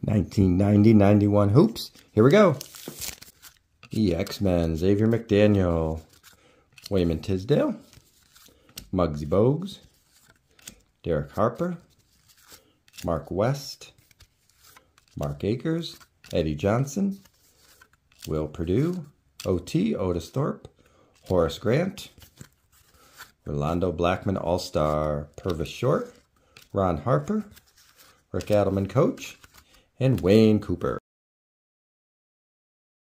1990-91 hoops. Here we go. The X-Men, Xavier McDaniel, Wayman Tisdale, Muggsy Bogues, Derek Harper, Mark West, Mark Akers, Eddie Johnson, Will Perdue, OT, Otis Thorpe, Horace Grant, Rolando Blackman All-Star, Purvis Short, Ron Harper, Rick Adelman Coach, and Wayne Cooper.